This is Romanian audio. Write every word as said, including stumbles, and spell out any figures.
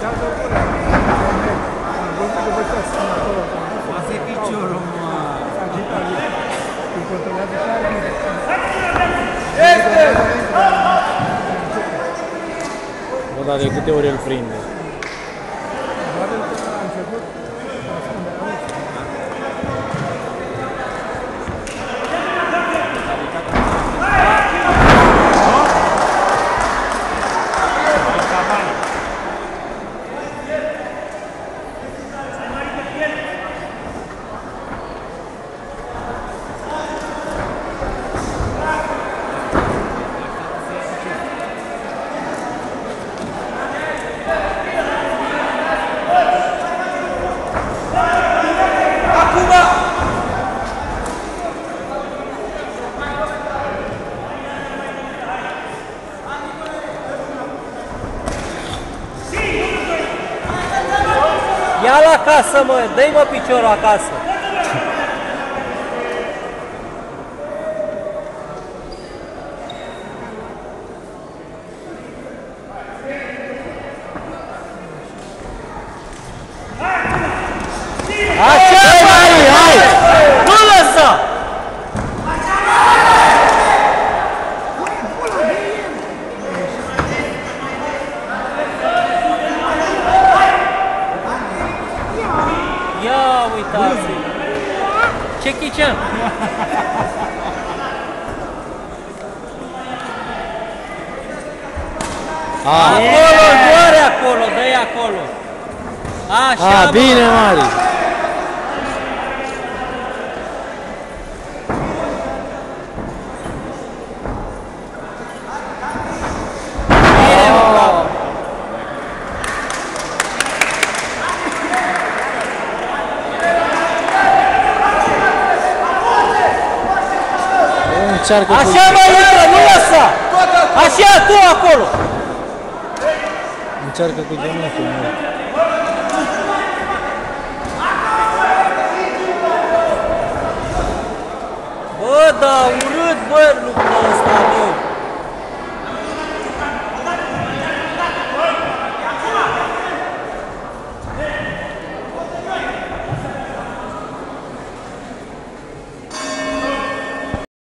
Asta e piciorul, mă! Bă, dar de câte ori îl prinde? Ia la casă, mă, dă-i mă piciorul acasă. Așa, Mari, hai! Nu lăsa! Ia uitați! Jackie Chan! Acolo, doare acolo, dă-i acolo! Așa, A, bine, Mari! Așa, mă, intră, nu lăsa! Așa, tu acolo! Încearcă cu genunchiul, mă. Bă, da, urât, bă, lucrul ăsta, bă!